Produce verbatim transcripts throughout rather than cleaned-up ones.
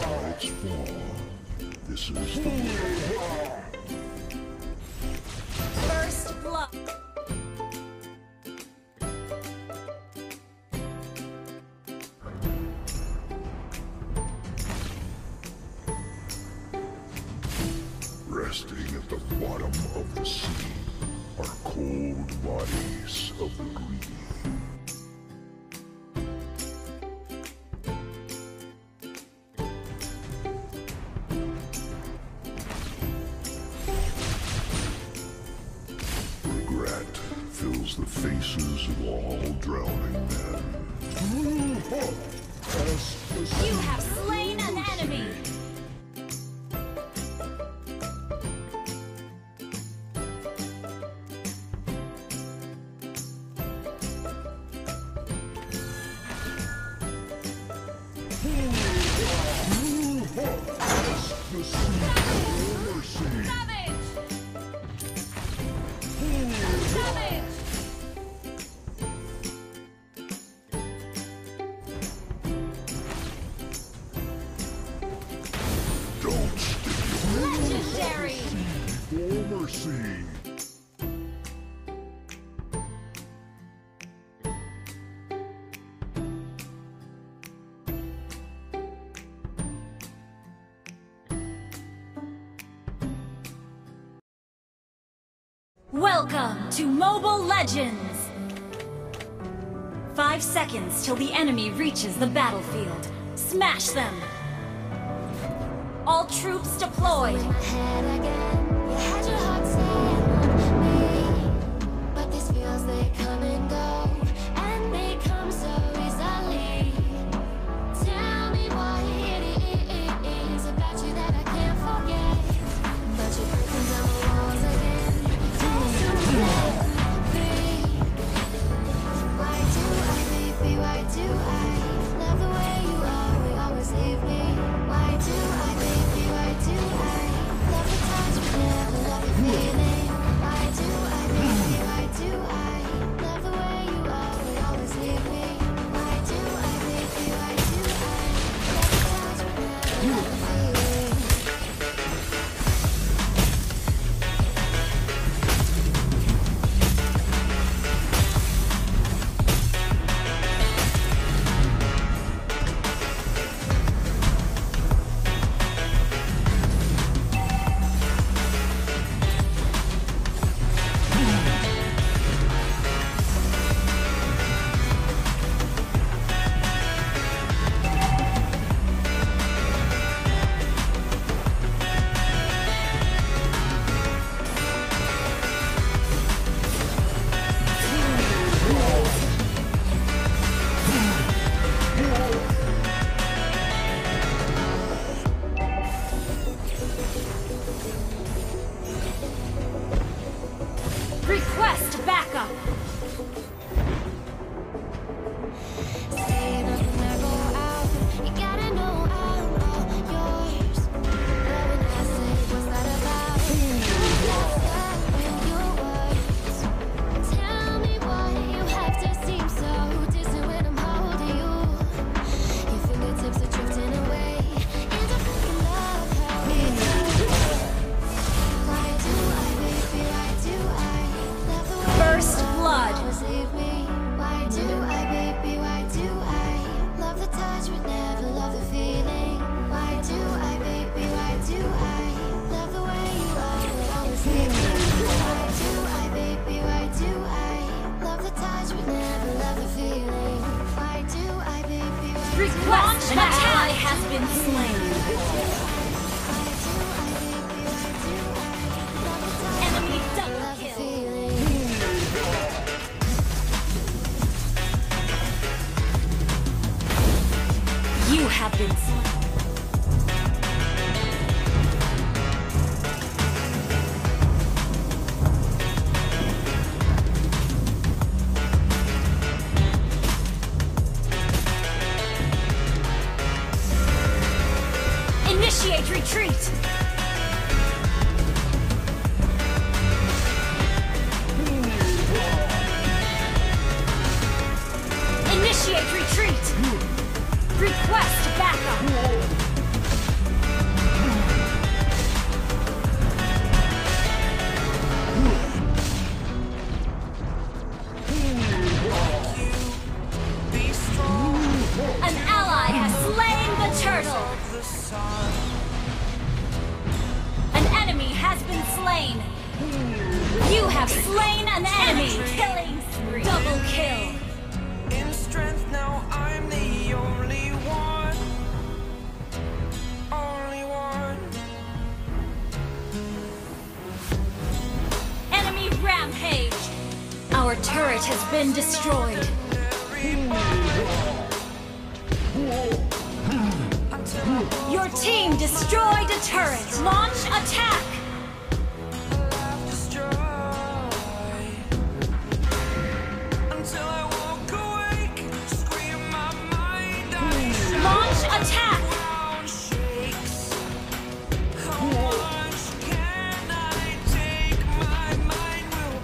its form. This is the way. First blood. Resting at the bottom of the sea are cold bodies of the greedy. Regret fills the faces of all drowning men. You have slain an enemy! Don't stick your Legendary! for mercy. Welcome to Mobile Legends! Five seconds till the enemy reaches the battlefield. Smash them! All troops deployed! Request backup! Request! An ally has been slain! Enemy double kill! You have been slain! Initiate retreat! Initiate retreat! Request backup! turtle. An enemy has been slain. You have slain an enemy. Killing spree. Double kill. In strength now I'm the only one. Only one. Enemy rampage. Our turret has been destroyed. Your team destroyed a turret. Launch attack. Until I walk awake, scream my mind out. Launch attack. Ground shakes. How much can I take? My mind will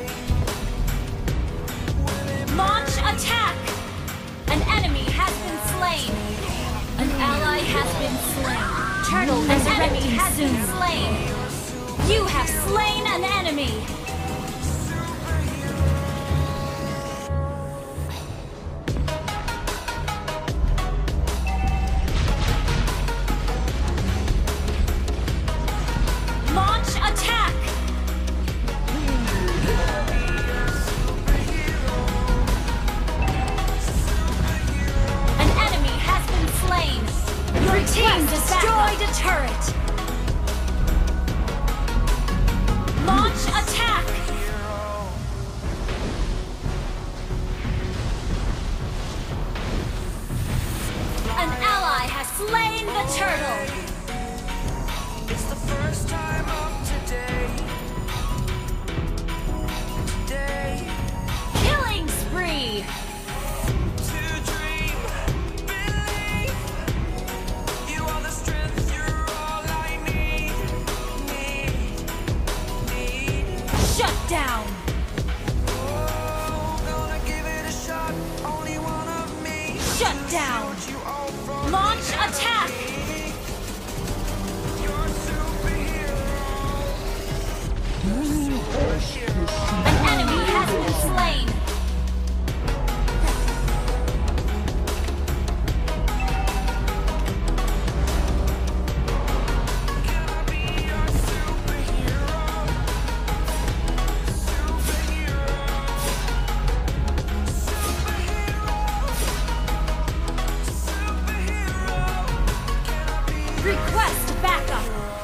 break. Will it Launch attack. An enemy has been slain. An ally has been slain. Turtle An enemy has soon. been slain. You have slain an enemy. Launch attack. An enemy has been slain. Your team destroyed a turret. Launch attack. An ally has slain the turtle. It's the first time of today. Today. Killing spree. To dream, believe. You are the strength, you're all I need. Need, need. Shut down. Oh, gonna give it a shot. Only one of me. Shut down. You all from Launch attack. You're a superhero. An enemy has been slain. Can I be your superhero? Superhero. Superhero. Can I be Request backup.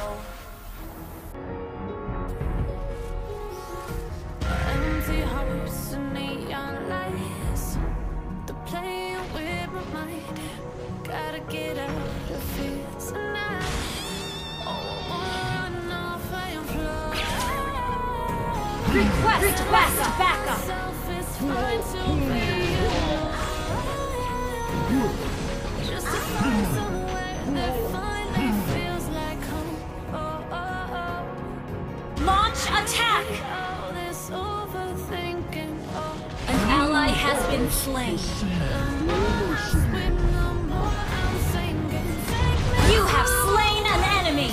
Empty hearts and neon lights. They're playing with my mind. Gotta get out of here tonight. Oh, I wanna run off and fly. Request backup. Backup. Self is fine to be alone. Just to find somewhere that finally feels like home. Oh, oh, oh. Launch attack. All this overthinking. Oh. An ally has been slain. You have slain an enemy.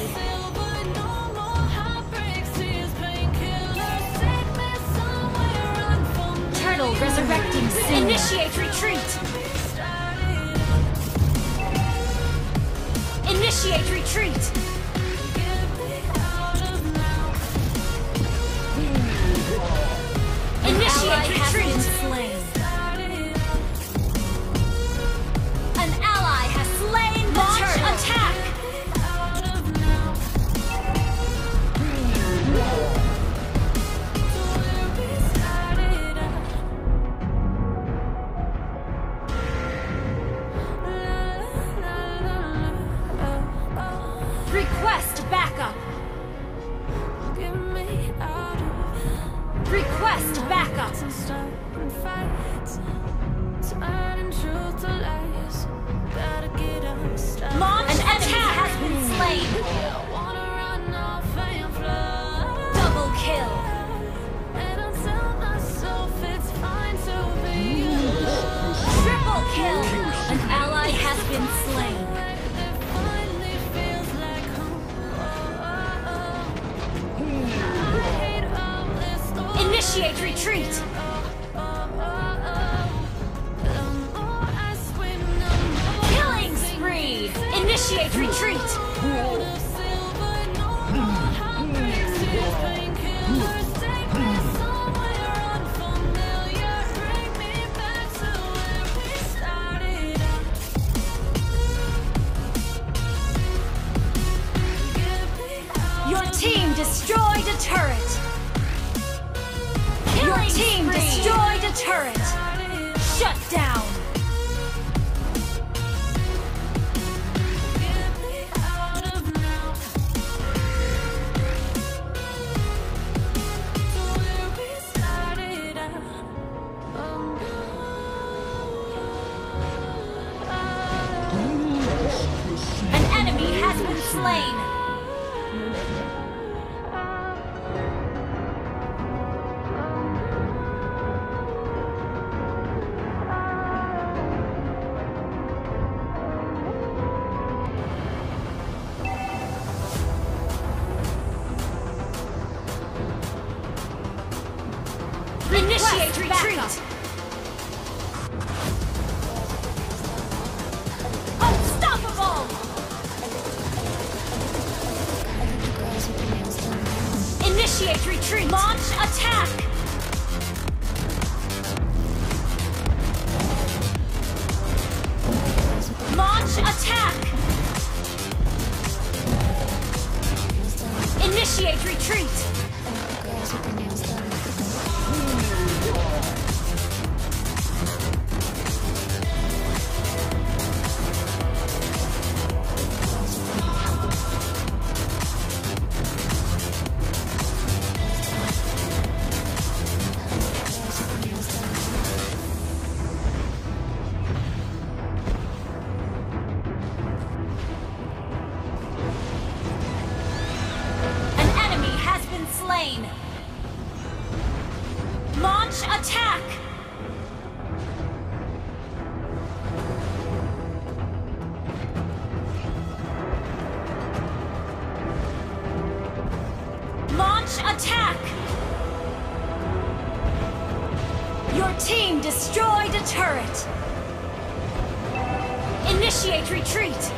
Turtle resurrecting soon. Initiate retreat. Initiate retreat. Initiate retreat. Slain. An ally has slain the turtle. Attack. Request Initiate retreat! Your team destroyed a turret! Your team destroyed a turret! Shut down! An enemy has been slain! Initiate retreat! Unstoppable! Initiate retreat! Launch attack! Launch attack! Initiate retreat! Slain. Launch attack! Launch attack! Your team destroyed a turret! Initiate retreat!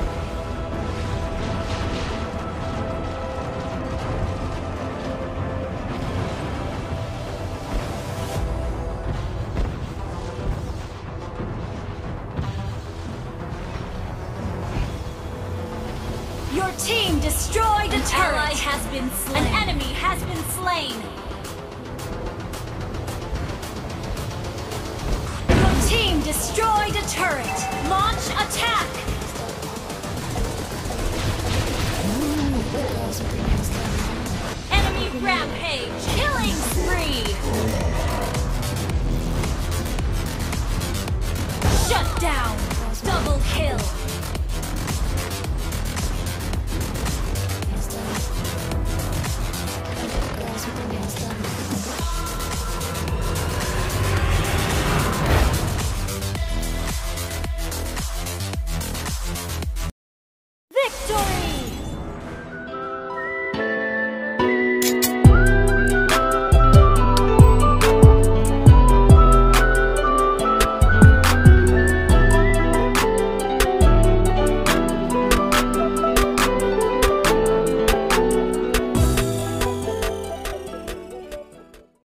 Your team destroyed a turret! An ally has been slain. An enemy has been slain. Your team destroyed a turret. Launch attack! Enemy rampage! Killing spree! Shut down!